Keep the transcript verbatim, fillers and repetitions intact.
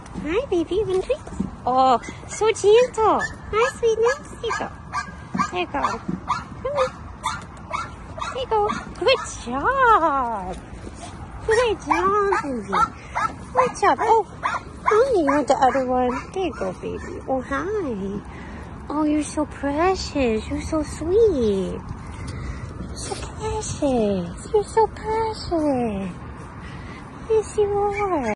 Hi, baby. You want treats? Oh, so gentle. Hi, sweetness. Here you go. There you go. Come on. There you go. Good job. Good job, baby. Good job. Oh, oh, you want the other one? There you go, baby. Oh, hi. Oh, you're so precious. You're so sweet. You're so precious. You're so precious. Yes, you are.